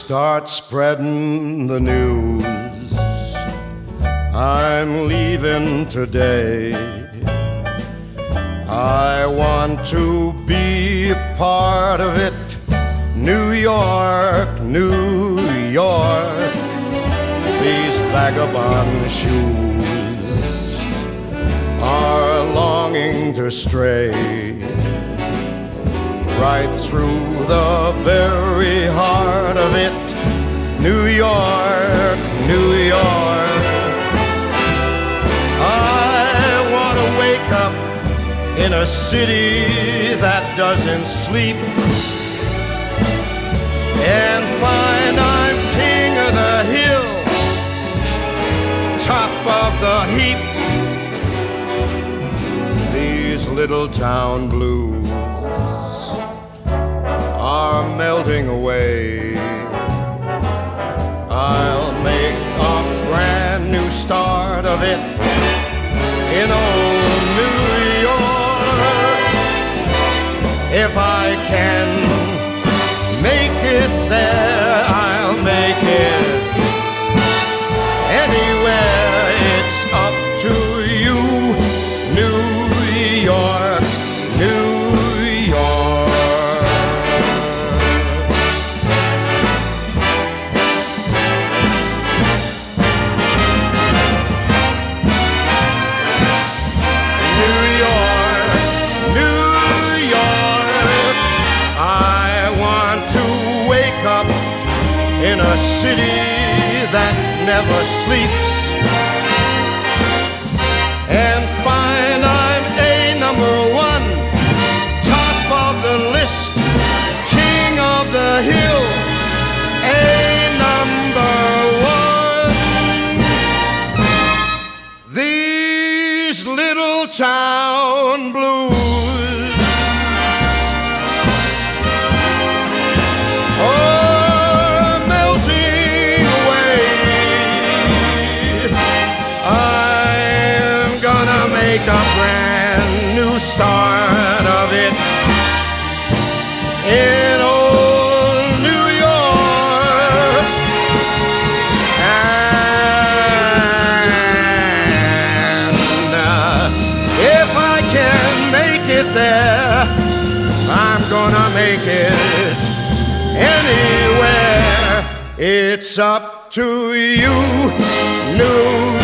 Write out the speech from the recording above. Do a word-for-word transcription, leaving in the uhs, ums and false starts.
start spreading the news. I'm leaving today. I want to be a part of it. New York, New York, these vagabond shoes are longing to stray right through the very heart of it. New York, New York, I want to wake up in a city that doesn't sleep and find I'm king of the hill, top of the heap. These little town blues are melting away. I'll make a brand new start of it in old New York. If I can make it there, I'll make it anywhere. It's up to you, New York, New York. New York, New York, I want to wake up in a city that never sleeps and find I'm a number one, top of the list, king of the hill, a number one. These little town blues are melting away. I'm gonna make a brand new start of it in old New York. And uh, if I can make it there, I'm gonna make it anywhere. It's up to you, New